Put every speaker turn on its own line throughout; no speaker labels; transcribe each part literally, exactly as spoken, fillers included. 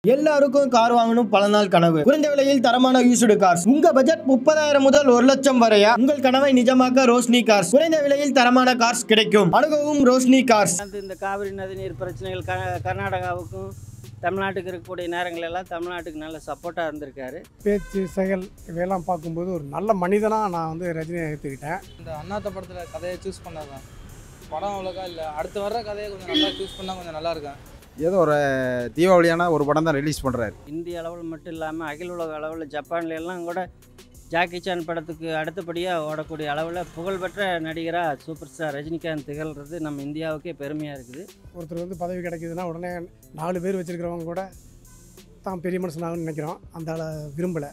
எல்லாருக்கும் கார் வாங்கணும் பல நாள் கனவு. குறைந்த விலையில் தரமான யூஸ்டு கார்ஸ். உங்க பட்ஜெட் முப்பதாயிரம் முதல் ஒரு லட்சம் வரையா? உங்கள் கனவை நிஜமாக்க ரோஷினி கார்ஸ். குறைந்த விலையில் தரமான கார்ஸ் கிடைக்கும். அணுகவும் ரோஷினி கார்ஸ்.
இந்த காவிரி நதிநீர் பிரச்சனைகள் கர்நாடகாவுக்கும் தமிழ்நாட்டுக்கு இருக்கக்கூடிய நேரங்கள் எல்லாம் தமிழ்நாட்டுக்கு நல்ல சப்போர்ட்டாக இருந்திருக்காரு.
பேச்சு செயல் இவையெல்லாம் பார்க்கும்போது ஒரு நல்ல மனிதனாக நான் வந்து ரஜினியை எடுத்துக்கிட்டேன்.
இந்த அண்ணாத்த படத்தில் கதையை சூஸ் பண்ணாதான் படம் அவ்வளோக்கா இல்லை. அடுத்து வர்ற கதையை கொஞ்சம் நல்லா சூஸ் பண்ணால் கொஞ்சம் நல்லா இருக்கும்.
ஏதோ ஒரு தீபாவளியான ஒரு படம் தான் ரிலீஸ் பண்ணுறாரு.
இந்திய அளவில் மட்டும் இல்லாமல் அகில உலக அளவில் ஜப்பான்ல எல்லாம் கூட ஜாக்கி சான் படத்துக்கு அடுத்தபடியாக ஓடக்கூடிய அளவில் புகழ்பெற்ற நடிகராக சூப்பர் ஸ்டார் ரஜினிகாந்த் திகழ்கிறது நம்ம இந்தியாவுக்கே பெருமையாக இருக்குது.
ஒருத்தர் வந்து பதவி கிடைக்குதுன்னா உடனே நாலு பேர் வச்சுருக்கிறவங்க கூட தான் பெரிய மனுஷனாகனு நினைக்கிறோம். அந்த ஆளை விரும்பலை.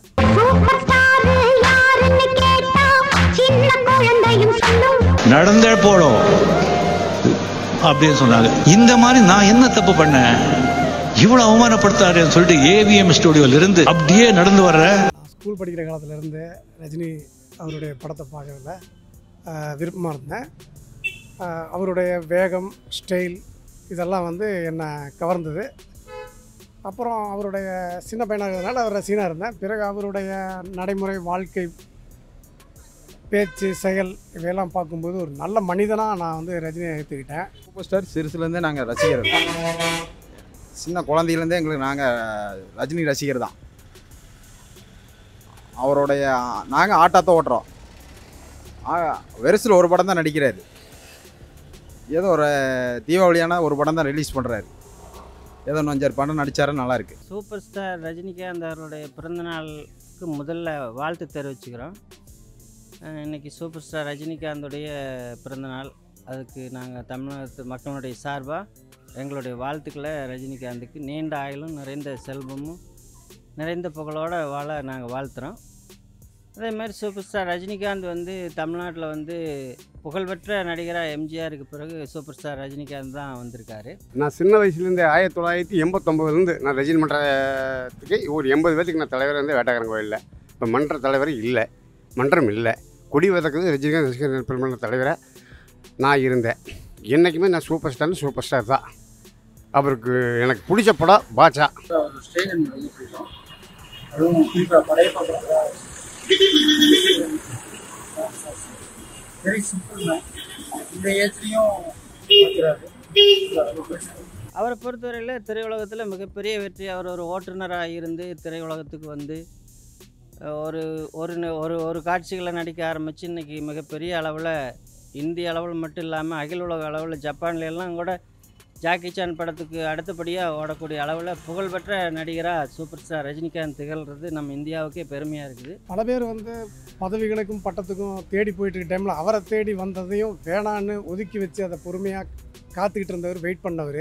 நடந்தே போடும் அப்படின்னு சொன்னாங்க. இந்த மாதிரி நான் என்ன தப்பு பண்ணேன், இவ்வளவு அவமானப்படுத்தாருன்னு சொல்லிட்டு ஏவிஎம் ஸ்டுடியோல இருந்து அப்படியே நடந்து வர்ற.
ஸ்கூல் படிக்கிற காலத்துல இருந்து ரஜினி அவருடைய படத்தை பார்க்கறதுல விருப்பமாக இருந்தேன். அவருடைய வேகம், ஸ்டைல் இதெல்லாம் வந்து என்னை கவர்ந்தது. அப்புறம் அவருடைய சின்ன பையனாக இருக்கிறதுனால அவர் ரசிகனாக இருந்தேன். பிறகு அவருடைய நடைமுறை வாழ்க்கை, பேச்சு செயல் இவையெல்லாம் பார்க்கும்போது ஒரு நல்ல மனிதனாக நான் வந்து ரஜினியை எடுத்துக்கிட்டேன்.
சூப்பர் ஸ்டார் சிறுசுலேருந்தே நாங்கள் ரசிகர் தான். சின்ன குழந்தையிலேருந்தே எங்களுக்கு நாங்கள் ரஜினி ரசிகர் தான். அவருடைய நாங்கள் ஆட்டாத்தை ஓட்டுறோம். வெறுசில் ஒரு படம் தான் நடிக்கிறாரு. ஏதோ ஒரு தீபாவளியான ஒரு படம் தான் ரிலீஸ் பண்ணுறாரு. ஏதோ அஞ்சாறு படம் நடித்தாரு, நல்லாயிருக்கு.
சூப்பர் ஸ்டார் ரஜினிகாந்த் அவருடைய பிறந்தநாளுக்கு முதல்ல வாழ்த்து தெரிவிச்சுக்கிறோம். இன்றைக்கி சூப்பர் ஸ்டார் ரஜினிகாந்துடைய பிறந்தநாள். அதுக்கு நாங்கள் தமிழகத்து மக்களுடைய சார்பாக எங்களுடைய வாழ்த்துக்களை ரஜினிகாந்துக்கு நீண்ட ஆயுளும் நிறைந்த செல்வமும் நிறைந்த புகழோடு வாழ நாங்கள் வாழ்த்துறோம். அதேமாதிரி சூப்பர் ஸ்டார் ரஜினிகாந்த் வந்து தமிழ்நாட்டில் வந்து புகழ்பெற்ற நடிகராக எம்ஜிஆருக்கு பிறகு சூப்பர் ஸ்டார் ரஜினிகாந்த் தான் வந்திருக்காரு.
நான் சின்ன வயசுலேருந்து ஆயிரத்தி தொள்ளாயிரத்தி எண்பத்தொம்போதுலேருந்து நான் ரஜினி மன்றத்துக்கு ஒரு எண்பது பேத்துக்கு நான் தலைவர் வந்து வேட்டக்காரன் கோயிலில். இப்போ மன்ற தலைவர் இல்லை, மன்றம் இல்லை. கொடி வதக்குறது ரஜினிகாந்த் ரசிகர் பெருமன்ற தலைவராக நான் இருந்தேன். என்றைக்குமே நான் சூப்பர் ஸ்டார்னு சூப்பர் ஸ்டார் தான். அவருக்கு எனக்கு பிடிச்ச படம் பாட்சா.
அவரை பொறுத்தவரையில் திரையுலகத்தில் மிகப்பெரிய வெற்றி. அவர் ஒரு ஓட்டுநராக இருந்து திரையுலகத்துக்கு வந்து ஒரு ஒரு ஒரு ஒரு காட்சிகளை நடிக்க ஆரம்பித்து இன்றைக்கி மிகப்பெரிய அளவில் இந்திய அளவில் மட்டும் இல்லாமல் அகில உலக அளவில் ஜப்பான்ல எல்லாம் கூட ஜாக்கி சான் படத்துக்கு அடுத்தபடியாக ஓடக்கூடிய அளவில் புகழ்பெற்ற நடிகராக சூப்பர் ஸ்டார் ரஜினிகாந்த் திகழ்கிறது நம்ம இந்தியாவுக்கே பெருமையாக இருக்குது.
பல பேர் வந்து பதவிகளுக்கும் பட்டத்துக்கும் தேடி போயிட்டு இருக்க டைமில் அவரை தேடி வந்ததையும் வேணான்னு ஒதுக்கி வச்சு அதை பொறுமையாக காத்துக்கிட்டு இருந்தவர், வெயிட் பண்ணவர்.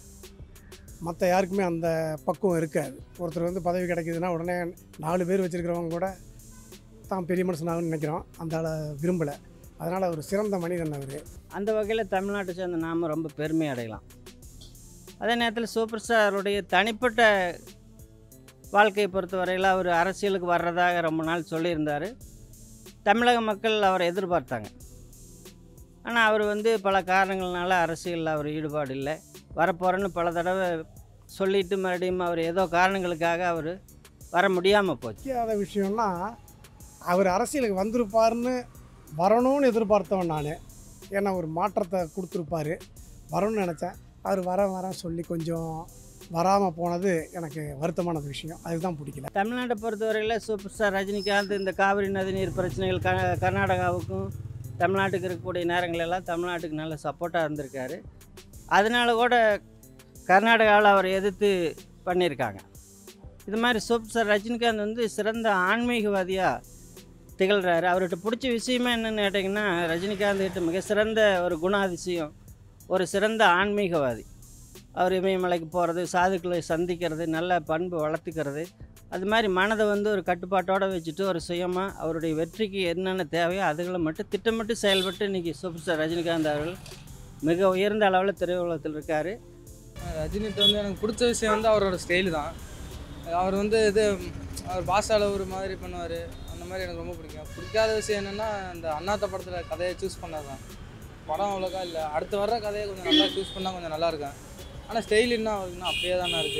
மற்ற யாருக்குமே அந்த பக்குவம் இருக்காது. ஒருத்தர் வந்து பதவி கிடைக்குதுன்னா உடனே நாலு பேர் வச்சுருக்கிறவங்க கூட தான் பெரிய மனுஷனாகனு நினைக்கிறோம். அந்த ஆளை விரும்பலை. அதனால் அவர் சிறந்த மனிதன் அவர்.
அந்த வகையில் தமிழ்நாட்டை சேர்ந்த நாம் ரொம்ப பெருமை அடையலாம். அதே நேரத்தில் சூப்பர் ஸ்டாருடைய தனிப்பட்ட வாழ்க்கையை பொறுத்தவரையில் அவர் அரசியலுக்கு வர்றதாக ரொம்ப நாள் சொல்லியிருந்தார். தமிழக மக்கள் அவரை எதிர்பார்த்தாங்க. ஆனால் அவர் வந்து பல காரணங்கள்னால அரசியலில் அவர் ஈடுபாடு இல்லை. வரப்போகிறேன்னு பல தடவை சொல்லிவிட்டு மறுபடியும் அவர் ஏதோ காரணங்களுக்காக அவர் வர முடியாமல் போச்சு.
முக்கியமான விஷயம்னா அவர் அரசியலுக்கு வந்திருப்பார்னு வரணும்னு எதிர்பார்த்தவன் நான். ஏன்னா ஒரு மாற்றத்தை கொடுத்துருப்பார், வரணும்னு நினச்சேன். அவர் வர வர சொல்லி கொஞ்சம் வராமல் போனது எனக்கு வருத்தமான விஷயம். அதுதான் பிடிக்கல.
தமிழ்நாட்டை பொறுத்தவரையில் சூப்பர் ஸ்டார் ரஜினிகாந்த் இந்த காவிரி நதிநீர் பிரச்சனைகள் க கர்நாடகாவுக்கும் தமிழ்நாட்டுக்கு இருக்கக்கூடிய நேரங்கள் எல்லாம் தமிழ்நாட்டுக்கு நல்ல சப்போர்ட்டாக இருந்திருக்காரு. அதனால கூட கர்நாடகாவில் அவர் எதிர்த்து பண்ணியிருக்காங்க. இது மாதிரி சூப்பர் ஸ்டார் ரஜினிகாந்த் வந்து சிறந்த ஆன்மீகவாதியாக திகழ்கிறாரு. அவர்கிட்ட பிடிச்ச விஷயமே என்னென்னு கேட்டிங்கன்னா, ரஜினிகாந்த் கிட்ட மிக சிறந்த ஒரு குணாதிசயம் ஒரு சிறந்த ஆன்மீகவாதி. அவர் இமயமலைக்கு போகிறது, சாதுக்களை சந்திக்கிறது, நல்ல பண்பு வளர்த்துக்கிறது, அது மாதிரி மனதை வந்து ஒரு கட்டுப்பாட்டோடு வச்சுட்டு ஒரு சுயமாக அவருடைய வெற்றிக்கு என்னென்ன தேவையோ அதுகளை மட்டும் திட்டமிட்டு செயல்பட்டு இன்றைக்கி சூப்பர் ஸ்டார் ரஜினிகாந்த் அவர்கள் மிக உயர்ந்த அளவில் திரையுலகத்தில் இருக்கார்.
ரஜினிகிட்ட வந்து எனக்கு பிடிச்ச விஷயம் வந்து அவரோட ஸ்டைலு தான். அவர் வந்து இது அவர் பாஷாவில் ஒரு மாதிரி பண்ணுவார். அந்த மாதிரி எனக்கு ரொம்ப பிடிக்கும். பிடிக்காத விஷயம் என்னென்னா இந்த அண்ணாத்த படத்தில் கதையை சூஸ் பண்ணாதான் படம் அவ்வளோக்கா இல்லை. அடுத்து வர்ற கதையை கொஞ்சம் நல்லா சூஸ் பண்ணால் கொஞ்சம் நல்லாயிருக்கும். ஆனால் ஸ்டைல் இன்னும் அவருக்கு இன்னும் அப்படியே தானே இருக்குது.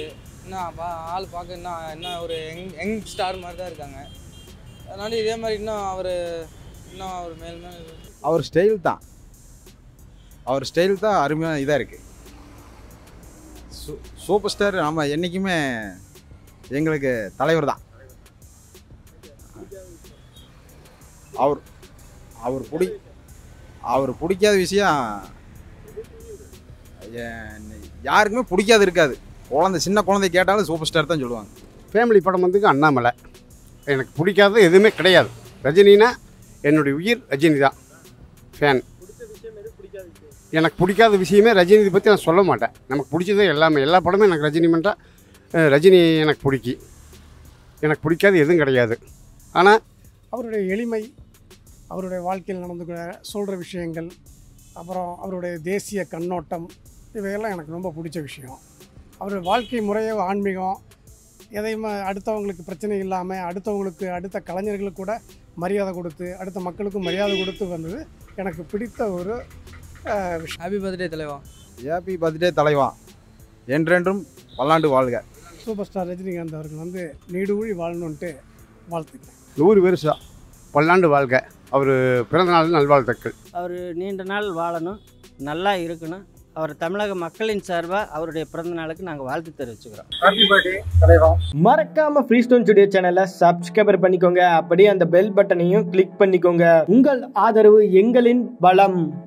இன்னும் பா ஆள் பார்க்க இன்னும் இன்னும் ஒரு யங் யங் ஸ்டார் மாதிரி தான் இருக்காங்க. அதனால இதே மாதிரி இன்னும் அவர் இன்னும் அவர் மேல் மேல்
அவர் ஸ்டைல் தான் அவர் ஸ்டைல் தான் அருமையாக இதாக இருக்குது. சூ சூப்பர் ஸ்டார் நம்ம என்றைக்குமே எங்களுக்கு தலைவர் தான். அவர் அவர் பிடி அவர் பிடிக்காத விஷயம் யாருக்குமே பிடிக்காது இருக்காது. குழந்தை சின்ன குழந்தை கேட்டாலும் சூப்பர் ஸ்டார் தான் சொல்லுவாங்க.
ஃபேமிலி படம் வந்து அண்ணாமலை எனக்கு பிடிக்காத எதுவுமே கிடையாது. ரஜினினா என்னுடைய உயிர் ரஜினி தான் ஃபேன். எனக்கு பிடிக்காத விஷயமே ரஜினி பற்றி நான் சொல்ல மாட்டேன். நமக்கு பிடிச்சதே எல்லாமே எல்லா படமே எனக்கு ரஜினி பண்ணுறா ரஜினி எனக்கு பிடிக்கி. எனக்கு பிடிக்காது எதுவும் கிடையாது. ஆனால்
அவருடைய எளிமை, அவருடைய வாழ்க்கையில் நடந்து சொல்கிற விஷயங்கள், அப்புறம் அவருடைய தேசிய கண்ணோட்டம், இவையெல்லாம் எனக்கு ரொம்ப பிடிச்ச விஷயம். அவருடைய வாழ்க்கை முறையே ஆன்மீகம், எதையுமே அடுத்தவங்களுக்கு பிரச்சனை இல்லாமல் அடுத்தவங்களுக்கு அடுத்த கலைஞர்களுக்கு கூட மரியாதை கொடுத்து அடுத்த மக்களுக்கும் மரியாதை கொடுத்து வந்தது எனக்கு பிடித்த ஒரு விஷயம்.
ஹாப்பி பர்த்டே தலைவா.
ஹாப்பி பர்த்டே தலைவா, என்றென்றும் பல்லாண்டு வாழ்க.
சூப்பர் ஸ்டார் ரஜினிகாந்த் அவர்கள் வந்து நீடூழி வாழணுன்ட்டு வாழ்த்துக்கிறேன்.
நூறு வருஷம் பல்லாண்டு வாழ்க. அவர் பிறந்த நாள் நல்வாழ்த்துக்கள்.
அவர் நீண்ட நாள் வாழணும், நல்லா இருக்கணும். அவர் தமிழக மக்களின் சார்பாக அவருடைய பிறந்த நாளுக்கு நாங்கள் வாழ்த்து தெரிவிச்சுக்கிறோம்.
ஹாப்பி பர்த்டே தலைவா.
மறக்காம ஃப்ரீஸ் ஸ்டுடியோ சேனலை சப்ஸ்கிரைபர் பண்ணிக்கோங்க. அப்படியே அந்த பெல் பட்டனையும் கிளிக் பண்ணிக்கோங்க. உங்கள் ஆதரவு எங்களின் பலம்.